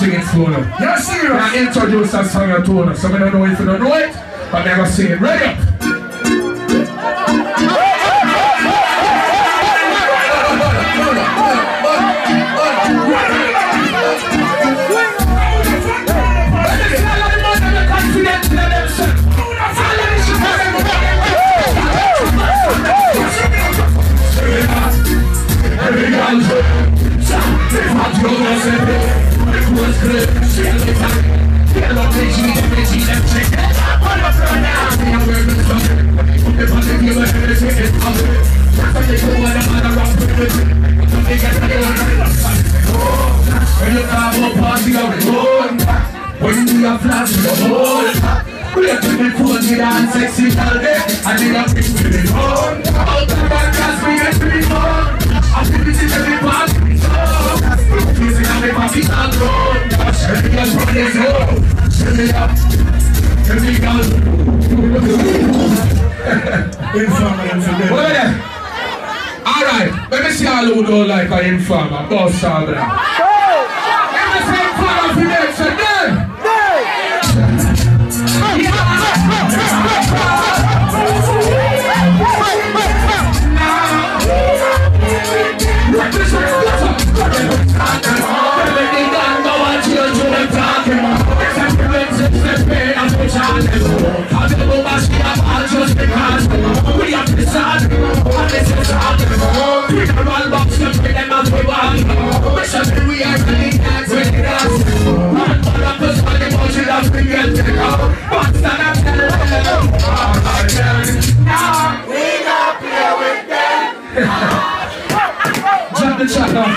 sing it for you. Yes, sir. I introduce that song to you, so I don't know if you don't know it, but I'm going to sing it. Ready up. When we are flashing the whole we are to the phone with and sexy all day and they are big to the phone out the back as we get to the phone after this is every part of the song using every party and road shut me up from this road shut me up shut me down alright, let me see all who don't like an informer boss Sabra let me see informer for them so then jump the chat off.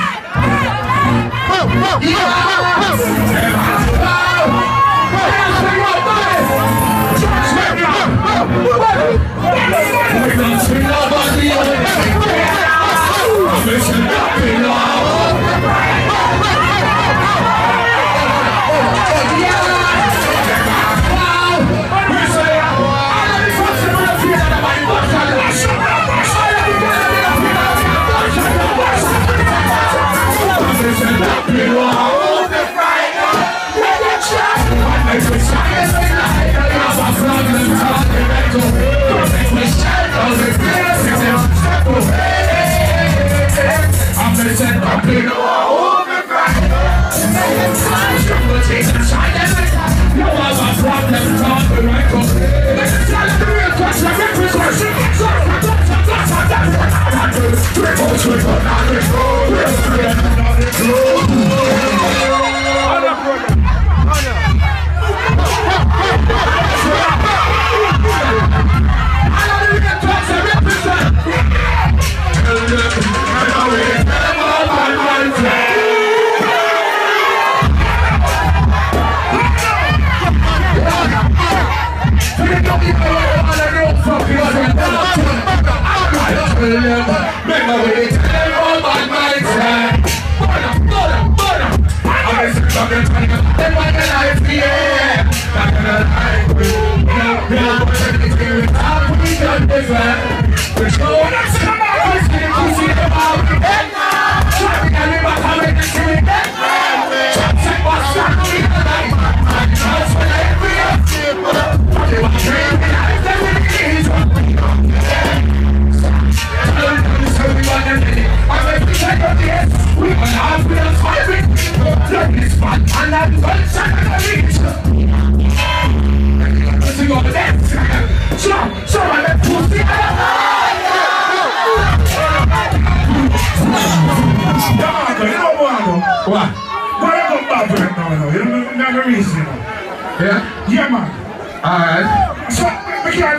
Yeah, man. Alright. So, we can't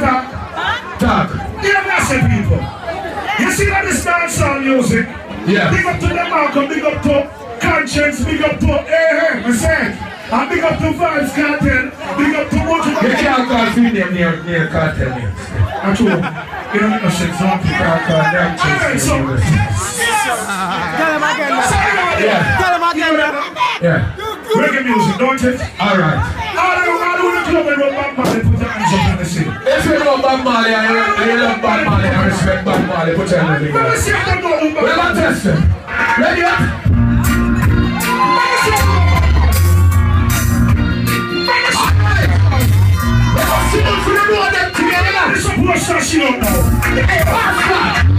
talk. Yeah, massive people. You see that this dancehall music? Yeah. Big up to the Malcolm, big up to Conscience, big up to I said. And big up to Vibes Cartel, big up to Motor. You can't call female near Cartel names. That's true. You don't need no shit, so you can't call them. Alright, so. Tell him again. Yeah. Tell him again. Yeah. Reggae music, don't it? Alright. All the club and rub Bob Marley, put your hands up in the sea. If you know Bob Marley and you love Bob Marley and respect Bob Marley, put your hands up in the sea. We're going to test it. Ready up? poor shot she don't know. Hey, Pastor!